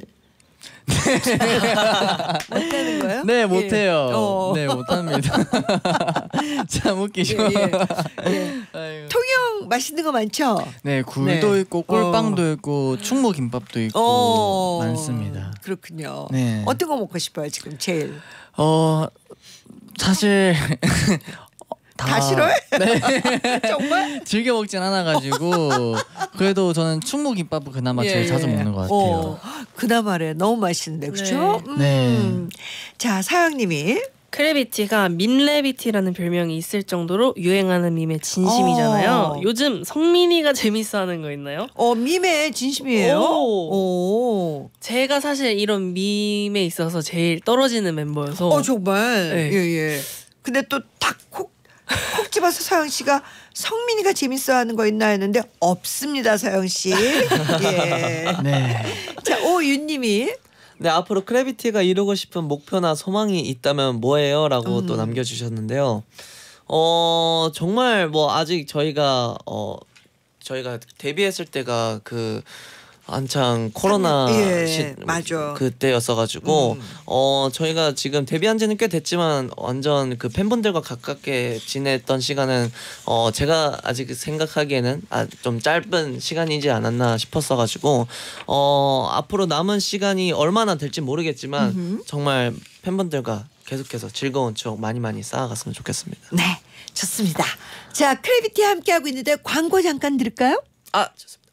못하는 거예요? 네 예. 못해요. 어. 네 못합니다. 참 웃기죠. 예, 예. 예. 아이고. 통영 맛있는 거 많죠? 네 굴도 네. 있고 꿀빵도 있고 충무 김밥도 있고 어, 많습니다. 그렇군요. 네. 어떤 거 먹고 싶어요 지금 제일? 어 사실 다 싫어해? 네. 정말? 즐겨 먹진 않아가지고 그래도 저는 충무 김밥을 그나마 제일 예, 자주 예. 먹는 것 같아요. 어, 그나마래 너무 맛있는데 그렇죠? 네. 음. 자 사영님이 크래비티가 민래비티라는 별명이 있을 정도로 유행하는 밈의 진심이잖아요. 어. 요즘 성민이가 재밌어하는 거 있나요? 어 밈의 진심이에요? 오. 오. 제가 사실 이런 밈에 있어서 제일 떨어지는 멤버여서 어 정말 네. 예예. 근데 또 탁콕 콕 집어서 서영 씨가 성민이가 재밌어하는 거 있나 했는데 없습니다 서영 씨. 예. 네. 자 오윤님이 네 앞으로 크래비티가 이루고 싶은 목표나 소망이 있다면 뭐예요?라고 음. 또 남겨주셨는데요. 어 정말 뭐 아직 저희가 어 저희가 데뷔했을 때가 그 한창 코로나 예, 시, 맞아. 그때였어가지고 음. 어 저희가 지금 데뷔한 지는 꽤 됐지만 완전 그 팬분들과 가깝게 지냈던 시간은 어 제가 아직 생각하기에는 아, 좀 짧은 시간이지 않았나 싶었어가지고 어 앞으로 남은 시간이 얼마나 될지 모르겠지만 음흠. 정말 팬분들과 계속해서 즐거운 추억 많이 많이 쌓아갔으면 좋겠습니다. 네 좋습니다. 자 크래비티 함께하고 있는데 광고 잠깐 들을까요? 아 좋습니다.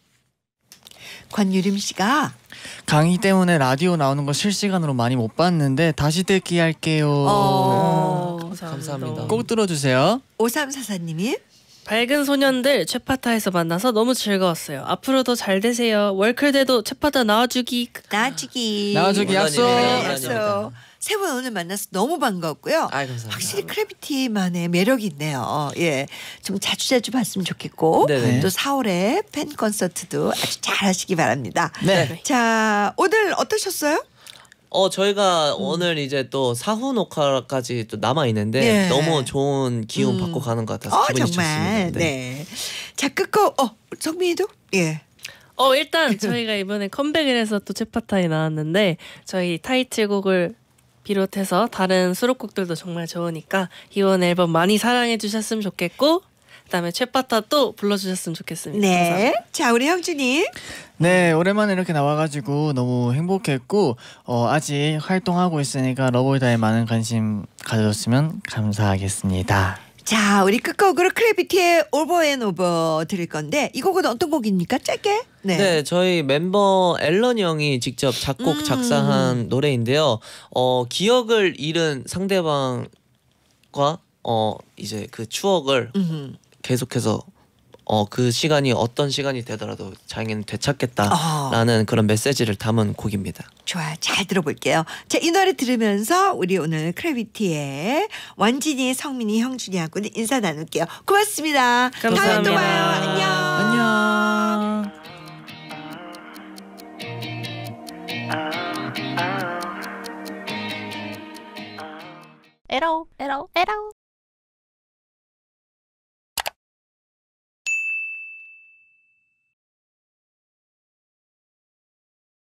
권유림 씨가 강의 때문에 라디오 나오는 거 실시간으로 많이 못 봤는데 다시 듣기 할게요. 어, 감사합니다. 꼭 들어주세요. 오삼사사님이 밝은 소년들 최파타에서 만나서 너무 즐거웠어요. 앞으로도 잘 되세요. 월클대도 최파타 나와주기. 나와주기. 나와주기 약속. 물론입니다. 약속. 세 분 오늘 만나서 너무 반가웠고요. 아이, 감사합니다. 확실히 크래비티만의 매력이 있네요. 예, 좀 자주 자주 봤으면 좋겠고 네네. 또 사월에 팬 콘서트도 아주 잘 하시기 바랍니다. 네. 자, 오늘 어떠셨어요? 어 저희가 음. 오늘 이제 또 사후 녹화까지 또 남아 있는데 네. 너무 좋은 기운 음. 받고 가는 것 같아서 어, 기분이 정말. 좋습니다. 네. 자, 끝곡 어, 성민이도? 예. 어 일단 저희가 이번에 컴백을 해서 또 최파타에 나왔는데 저희 타이틀곡을 비롯해서 다른 수록곡들도 정말 좋으니까 이번 앨범 많이 사랑해 주셨으면 좋겠고 그다음에 최파타 또 불러주셨으면 좋겠습니다. 네. 감사합니다. 자, 우리 형준이. 네, 오랜만에 이렇게 나와가지고 너무 행복했고 어, 아직 활동하고 있으니까 러블다에 많은 관심 가져줬으면 감사하겠습니다. 자, 우리 끝곡으로 크래비티의 오버 앤 오버 들을 건데 이 곡은 어떤 곡입니까? 짧게? 네. 네, 저희 멤버 앨런 형이 직접 작곡 음. 작사한 노래인데요. 어 기억을 잃은 상대방과 어 이제 그 추억을 음흠. 계속해서 어 그 시간이 어떤 시간이 되더라도 자기는 되찾겠다라는 어. 그런 메시지를 담은 곡입니다. 좋아요. 잘 들어볼게요. 자, 이 노래 들으면서 우리 오늘 크래비티의 원진이, 성민이, 형준이하고는 인사 나눌게요. 고맙습니다. 다음에 또 감사합니다. 봐요. 안녕. 안녕. 에러 에러 에러